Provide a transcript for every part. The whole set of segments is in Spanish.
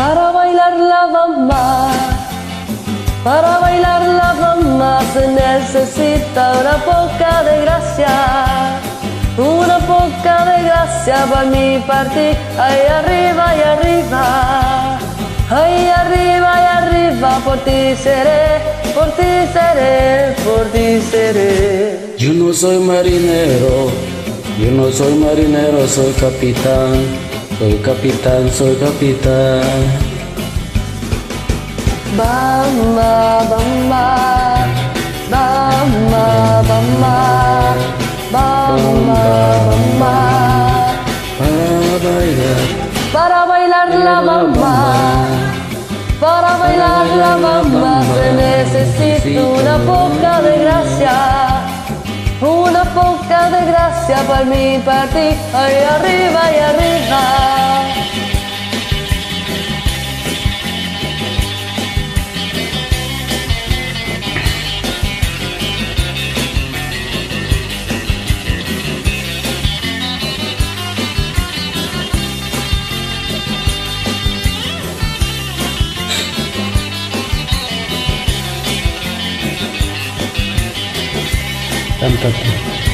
Para bailar la bamba, para bailar la bamba se necesita una poca de gracia, una poca de gracia para mi partir. Ahí arriba, ahí arriba, ahí arriba, ahí arriba, por ti seré, por ti seré, por ti seré. Yo no soy marinero, yo no soy marinero, soy capitán. Soy capitán, soy capitán. Bamba, bamba, bamba, bamba, bamba, bamba. Para bailar la bamba, para bailar la bamba se necesita una poca de gracia, una poca de gracia para mi partir. Ahí arriba, ahí arriba. Cántate.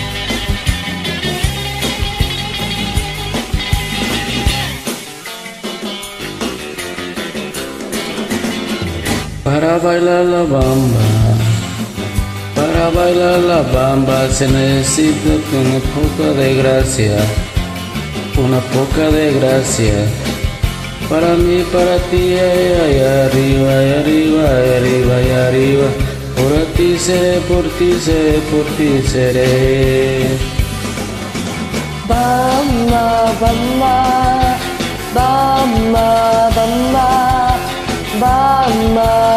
Para bailar la bamba, para bailar la bamba se necesita una poca de gracia, una poca de gracia. Para mí, para ti, ahí arriba, ahí arriba, ahí arriba, ahí arriba. Por ti seré, por ti seré, por ti seré. Bamba, bamba, bamba, bamba, bamba.